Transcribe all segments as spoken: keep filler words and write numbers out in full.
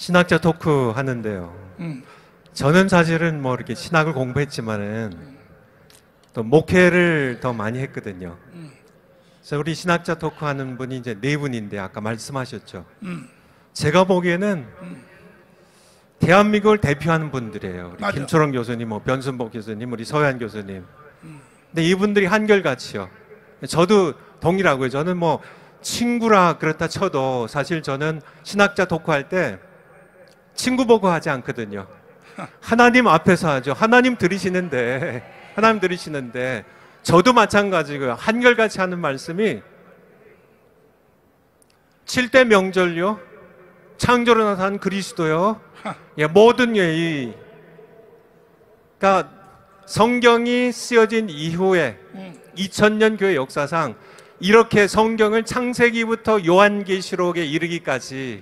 신학자 토크 하는데요. 음. 저는 사실은 뭐 이렇게 신학을 공부했지만은 또 목회를 더 많이 했거든요. 음. 그래서 우리 신학자 토크 하는 분이 이제 네 분인데 아까 말씀하셨죠. 음. 제가 보기에는 음. 대한민국을 대표하는 분들이에요. 우리 맞아. 김초롱 교수님, 뭐 변순복 교수님, 우리 서현 교수님. 음. 근데 이분들이 한결같이요. 저도 동일하고요. 저는 뭐 친구라 그렇다 쳐도 사실 저는 신학자 토크할 때 친구 보고 하지 않거든요. 하나님 앞에서 하죠. 하나님 들으시는데, 하나님 들으시는데, 저도 마찬가지고요. 한결같이 하는 말씀이 칠 대 명절요, 창조로 나타난 그리스도요, 예, 모든 예의. 그러니까 성경이 쓰여진 이후에 이천 년 교회 역사상 이렇게 성경을 창세기부터 요한계시록에 이르기까지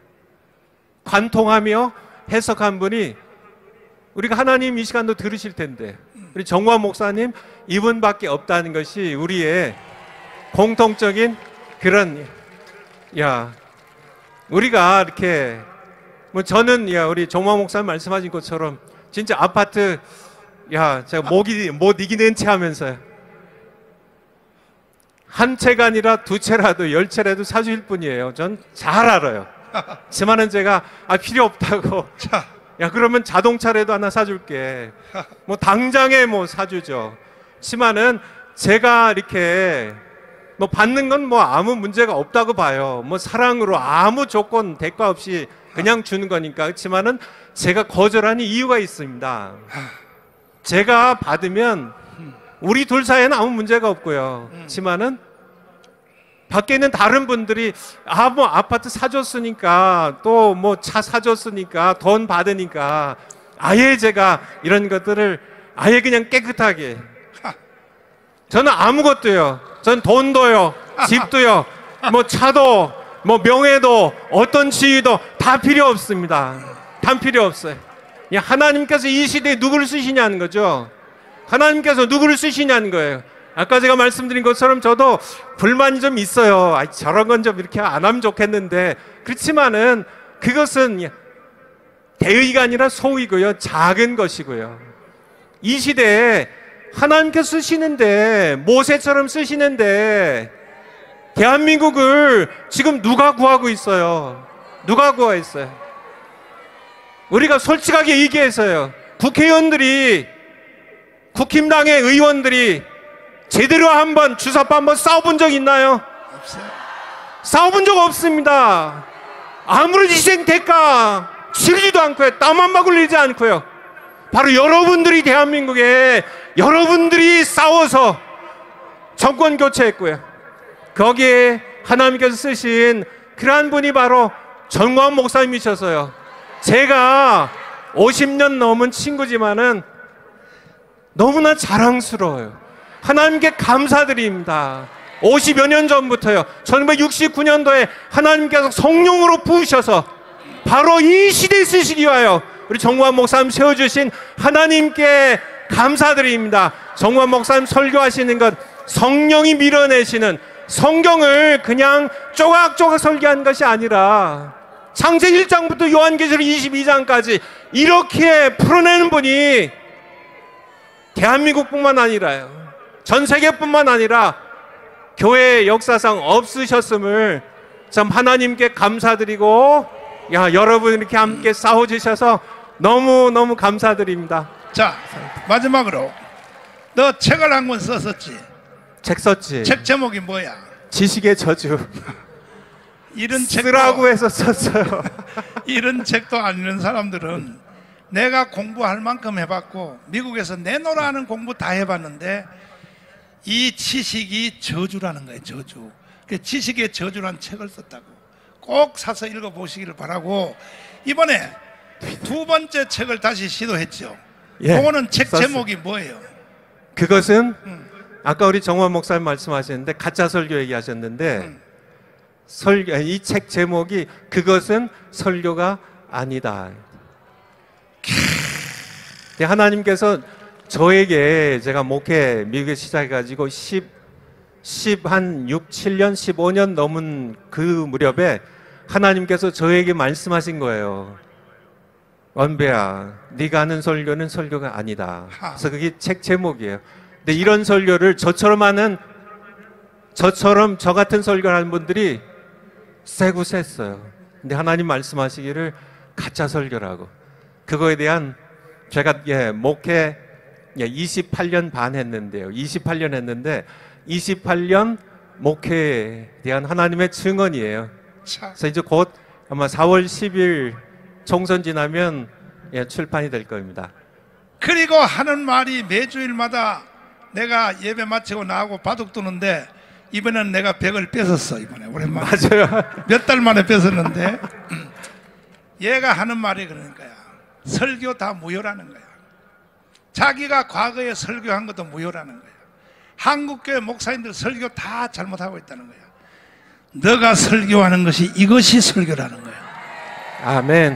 관통하며 해석한 분이 우리가 하나님 이 시간도 들으실 텐데 우리 정화 목사님 이분밖에 없다는 것이 우리의 공통적인 그런, 야, 우리가 이렇게 뭐 저는 야 우리 정화 목사님 말씀하신 것처럼 진짜 아파트, 야 제가 목이 못 이기는 채 하면서요, 한 채가 아니라 두 채라도 열 채라도 사주실 분이에요. 전 잘 알아요. 하지만은 제가 아 필요 없다고, 자, 야 그러면 자동차라도 하나 사줄게, 뭐 당장에 뭐 사주죠. 하지만은 제가 이렇게 뭐 받는 건 뭐 아무 문제가 없다고 봐요. 뭐 사랑으로 아무 조건 대가 없이 그냥 주는 거니까. 그렇지만은 제가 거절하는 이유가 있습니다. 제가 받으면 우리 둘 사이에는 아무 문제가 없고요. 그렇지만은 밖에 있는 다른 분들이 아 뭐 아파트 사줬으니까 또 뭐 차 사줬으니까 돈 받으니까 아예 제가 이런 것들을 아예 그냥 깨끗하게, 저는 아무것도요, 전 돈도요, 집도요, 뭐 차도, 뭐 명예도, 어떤 지위도 다 필요 없습니다. 다 필요 없어요. 하나님께서 이 시대에 누구를 쓰시냐는 거죠. 하나님께서 누구를 쓰시냐는 거예요. 아까 제가 말씀드린 것처럼 저도 불만이 좀 있어요. 아, 저런 건 좀 이렇게 안 하면 좋겠는데, 그렇지만은 그것은 대의가 아니라 소이고요, 작은 것이고요. 이 시대에 하나님께서 쓰시는데, 모세처럼 쓰시는데 대한민국을 지금 누가 구하고 있어요? 누가 구하고 있어요? 우리가 솔직하게 얘기해서요, 국회의원들이, 국힘당의 의원들이 제대로 한번 주사파 한번 싸워본 적 있나요? 없어요. 싸워본 적 없습니다. 아무런 희생 대가 치르지도 않고요, 땀 한 방울 흘리지 않고요. 바로 여러분들이 대한민국에 여러분들이 싸워서 정권 교체했고요. 거기에 하나님께서 쓰신 그러한 분이 바로 정광훈 목사님이셔서요, 제가 오십 년 넘은 친구지만은 너무나 자랑스러워요. 하나님께 감사드립니다. 오십여 년 전부터요, 천구백육십구 년도에 하나님께서 성령으로 부으셔서 바로 이 시대에 쓰시기 위하여 우리 정광훈 목사님 세워주신 하나님께 감사드립니다. 정광훈 목사님 설교하시는 것, 성령이 밀어내시는, 성경을 그냥 조각조각 설교한 것이 아니라 창세기 일 장부터 요한계시록 이십이 장까지 이렇게 풀어내는 분이 대한민국뿐만 아니라요, 전 세계뿐만 아니라 교회 역사상 없으셨음을 참 하나님께 감사드리고, 야 여러분 이렇게 함께 싸워주셔서 너무너무 감사드립니다. 자, 마지막으로 너 책을 한 권 썼었지? 책 썼지. 책 제목이 뭐야? 지식의 저주. 이런 책도, 쓰라고 해서 썼어요. 이런 책도 안 읽는 사람들은, 내가 공부할 만큼 해봤고 미국에서 내노라는 공부 다 해봤는데 이 지식이 저주라는 거예요. 저주. 그 지식의 저주라는 책을 썼다고. 꼭 사서 읽어보시기를 바라고, 이번에 두 번째 책을 다시 시도했죠. 예, 그거는 책 썼어요. 제목이 뭐예요? 그것은 음. 아까 우리 정원 목사님 말씀하셨는데 가짜 설교 얘기하셨는데, 음. 설교, 이 책 제목이 그것은 설교가 아니다. 하나님께서 저에게, 제가 목회 미국에 시작해가지고 십, 십, 한 육, 칠 년, 십오 년 넘은 그 무렵에 하나님께서 저에게 말씀하신 거예요. 원배야, 네가 하는 설교는 설교가 아니다. 그래서 그게 책 제목이에요. 근데 이런 설교를 저처럼 하는, 저처럼 저 같은 설교를 하는 분들이 세고 셌어요. 근데 하나님 말씀하시기를 가짜 설교라고. 그거에 대한 제가 예, 목회 예, 이십팔 년 반 했는데요. 이십팔 년 했는데 이십팔 년 목회에 대한 하나님의 증언이에요. 그래서 이제 곧 아마 사월 십일 총선 지나면 예, 출판이 될 겁니다. 그리고 하는 말이 매주일마다 내가 예배 마치고 나하고 바둑 두는데 이번에는 내가 백을 뺏었어. 이번에 오랜만에 맞아요. 몇 달 만에 뺏었는데 얘가 하는 말이 그런 거야. 설교 다 무효라는 거야. 자기가 과거에 설교한 것도 무효라는 거야. 한국교회 목사님들 설교 다 잘못하고 있다는 거야. 너가 설교하는 것이 이것이 설교라는 거야. 아멘.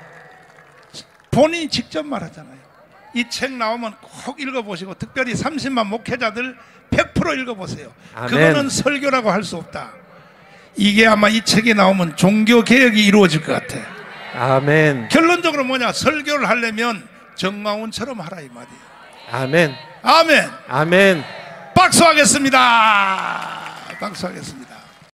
본인이 직접 말하잖아요. 이 책 나오면 꼭 읽어보시고 특별히 삼십만 목회자들 백 퍼센트 읽어보세요. 아멘. 그거는 설교라고 할 수 없다. 이게 아마 이 책이 나오면 종교개혁이 이루어질 것 같아. 아멘. 결론적으로 뭐냐? 설교를 하려면 정마운처럼 하라 이 말이에요. 아멘. 아멘. 아멘. 박수하겠습니다. 박수하겠습니다.